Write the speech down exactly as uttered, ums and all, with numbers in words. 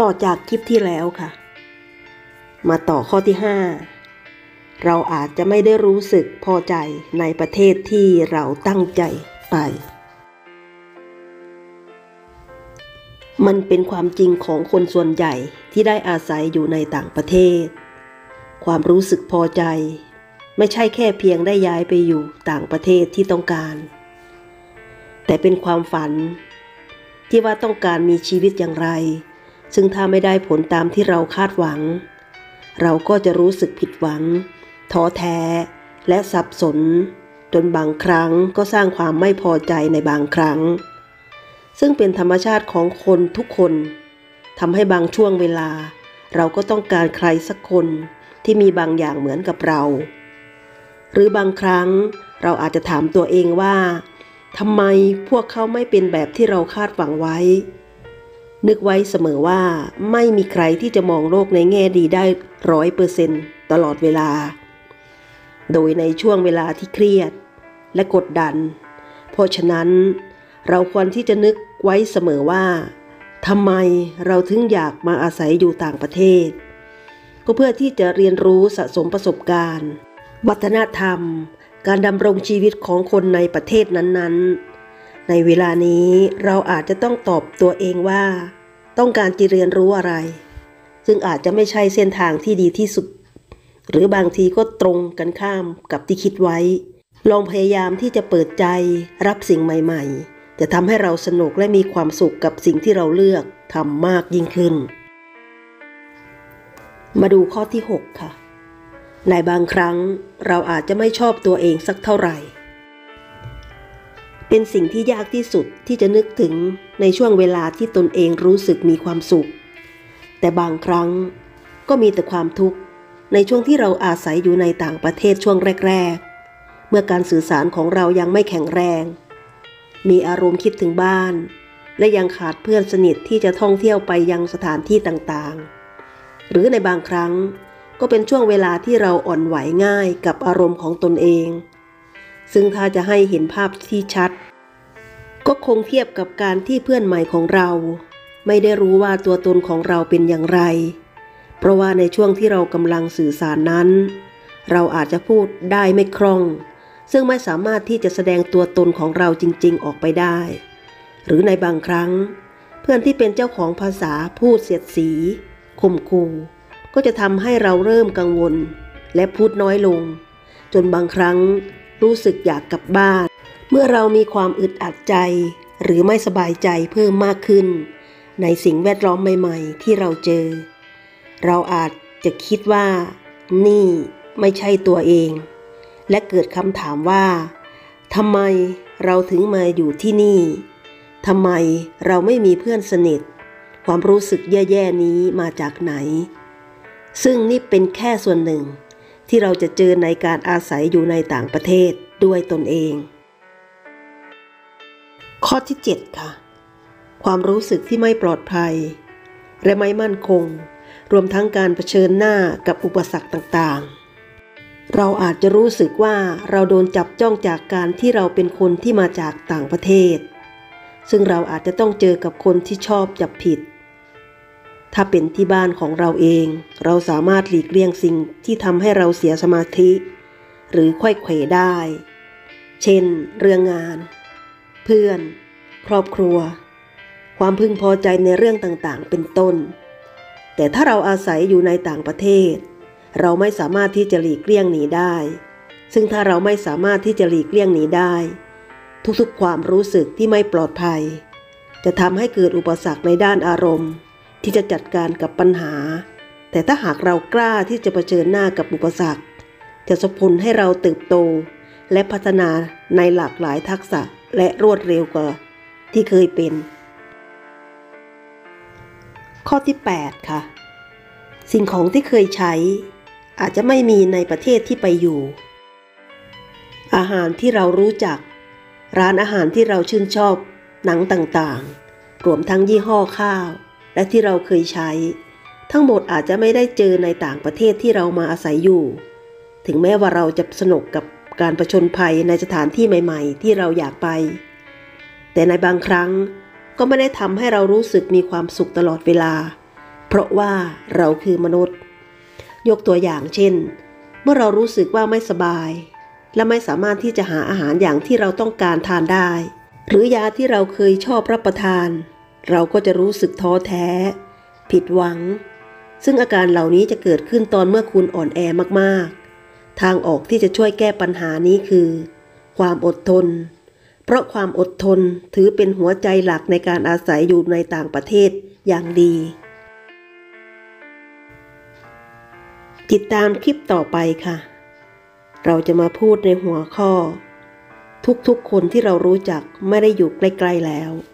ต่อจากคลิปที่แล้วค่ะมาต่อข้อที่ห้าเราอาจจะไม่ได้รู้สึกพอใจในประเทศที่เราตั้งใจไปมันเป็นความจริงของคนส่วนใหญ่ที่ได้อาศัยอยู่ในต่างประเทศความรู้สึกพอใจไม่ใช่แค่เพียงได้ย้ายไปอยู่ต่างประเทศที่ต้องการแต่เป็นความฝันที่ว่าต้องการมีชีวิตอย่างไรซึ่งถ้าไม่ได้ผลตามที่เราคาดหวังเราก็จะรู้สึกผิดหวังท้อแท้และสับสนจนบางครั้งก็สร้างความไม่พอใจในบางครั้งซึ่งเป็นธรรมชาติของคนทุกคนทำให้บางช่วงเวลาเราก็ต้องการใครสักคนที่มีบางอย่างเหมือนกับเราหรือบางครั้งเราอาจจะถามตัวเองว่าทำไมพวกเขาไม่เป็นแบบที่เราคาดหวังไว้นึกไว้เสมอว่าไม่มีใครที่จะมองโลกในแง่ดีได้ร้อยเปอร์เซ็นต์ตลอดเวลาโดยในช่วงเวลาที่เครียดและกดดันเพราะฉะนั้นเราควรที่จะนึกไว้เสมอว่าทำไมเราถึงอยากมาอาศัยอยู่ต่างประเทศก็เพื่อที่จะเรียนรู้สะสมประสบการณ์วัฒนธรรมการดำรงชีวิตของคนในประเทศนั้นๆในเวลานี้เราอาจจะต้องตอบตัวเองว่าต้องการจะเรียนรู้อะไรซึ่งอาจจะไม่ใช่เส้นทางที่ดีที่สุดหรือบางทีก็ตรงกันข้ามกับที่คิดไว้ลองพยายามที่จะเปิดใจรับสิ่งใหม่ๆจะทำให้เราสนุกและมีความสุขกับสิ่งที่เราเลือกทำมากยิ่งขึ้นมาดูข้อที่หกค่ะในบางครั้งเราอาจจะไม่ชอบตัวเองสักเท่าไหร่เป็นสิ่งที่ยากที่สุดที่จะนึกถึงในช่วงเวลาที่ตนเองรู้สึกมีความสุขแต่บางครั้งก็มีแต่ความทุกข์ในช่วงที่เราอาศัยอยู่ในต่างประเทศช่วงแรกๆเมื่อการสื่อสารของเรายังไม่แข็งแรงมีอารมณ์คิดถึงบ้านและยังขาดเพื่อนสนิทที่จะท่องเที่ยวไปยังสถานที่ต่างๆหรือในบางครั้งก็เป็นช่วงเวลาที่เราอ่อนไหวง่ายกับอารมณ์ของตนเองซึ่งถ้าจะให้เห็นภาพที่ชัดก็คงเทียบกับการที่เพื่อนใหม่ของเราไม่ได้รู้ว่าตัวตนของเราเป็นอย่างไรเพราะว่าในช่วงที่เรากำลังสื่อสารนั้นเราอาจจะพูดได้ไม่คล่องซึ่งไม่สามารถที่จะแสดงตัวตนของเราจริงๆออกไปได้หรือในบางครั้งเพื่อนที่เป็นเจ้าของภาษาพูดเสียดสีข่มขู่ก็จะทำให้เราเริ่มกังวลและพูดน้อยลงจนบางครั้งรู้สึกอยากกลับบ้านเมื่อเรามีความอึดอัดใจหรือไม่สบายใจเพิ่มมากขึ้นในสิ่งแวดล้อมใหม่ๆที่เราเจอเราอาจจะคิดว่านี่ไม่ใช่ตัวเองและเกิดคำถามว่าทำไมเราถึงมาอยู่ที่นี่ทำไมเราไม่มีเพื่อนสนิทความรู้สึกแย่ๆนี้มาจากไหนซึ่งนี่เป็นแค่ส่วนหนึ่งที่เราจะเจอในการอาศัยอยู่ในต่างประเทศด้วยตนเองข้อที่เจ็ดค่ะความรู้สึกที่ไม่ปลอดภัยและไม่มั่นคงรวมทั้งการเผชิญหน้ากับอุปสรรคต่างๆเราอาจจะรู้สึกว่าเราโดนจับจ้องจากการที่เราเป็นคนที่มาจากต่างประเทศซึ่งเราอาจจะต้องเจอกับคนที่ชอบจับผิดถ้าเป็นที่บ้านของเราเองเราสามารถหลีกเลี่ยงสิ่งที่ทำให้เราเสียสมาธิหรือไขว้เขวได้เช่นเรื่องงานเพื่อนครอบครัวความพึงพอใจในเรื่องต่างๆเป็นต้นแต่ถ้าเราอาศัยอยู่ในต่างประเทศเราไม่สามารถที่จะหลีกเลี่ยงหนีได้ซึ่งถ้าเราไม่สามารถที่จะหลีกเลี่ยงหนีได้ทุกๆความรู้สึกที่ไม่ปลอดภัยจะทำให้เกิดอุปสรรคในด้านอารมณ์ที่จะจัดการกับปัญหาแต่ถ้าหากเรากล้าที่จะเผชิญหน้ากับอุปสรรคจะส่งผลให้เราเติบโตและพัฒนาในหลากหลายทักษะและรวดเร็วกว่าที่เคยเป็นข้อที่แปดค่ะสิ่งของที่เคยใช้อาจจะไม่มีในประเทศที่ไปอยู่อาหารที่เรารู้จักร้านอาหารที่เราชื่นชอบหนังต่างๆรวมทั้งยี่ห้อข้าวและที่เราเคยใช้ทั้งหมดอาจจะไม่ได้เจอในต่างประเทศที่เรามาอาศัยอยู่ถึงแม้ว่าเราจะสนุกกับการผจญภัยในสถานที่ใหม่ๆที่เราอยากไปแต่ในบางครั้งก็ไม่ได้ทำให้เรารู้สึกมีความสุขตลอดเวลาเพราะว่าเราคือมนุษย์ยกตัวอย่างเช่นเมื่อเรารู้สึกว่าไม่สบายและไม่สามารถที่จะหาอาหารอย่างที่เราต้องการทานได้หรือยาที่เราเคยชอบรับประทานเราก็จะรู้สึกท้อแท้ผิดหวังซึ่งอาการเหล่านี้จะเกิดขึ้นตอนเมื่อคุณอ่อนแอมากๆทางออกที่จะช่วยแก้ปัญหานี้คือความอดทนเพราะความอดทนถือเป็นหัวใจหลักในการอาศัยอยู่ในต่างประเทศอย่างดีติดตามคลิปต่อไปค่ะเราจะมาพูดในหัวข้อทุกๆคนที่เรารู้จักไม่ได้อยู่ใกล้ๆแล้ว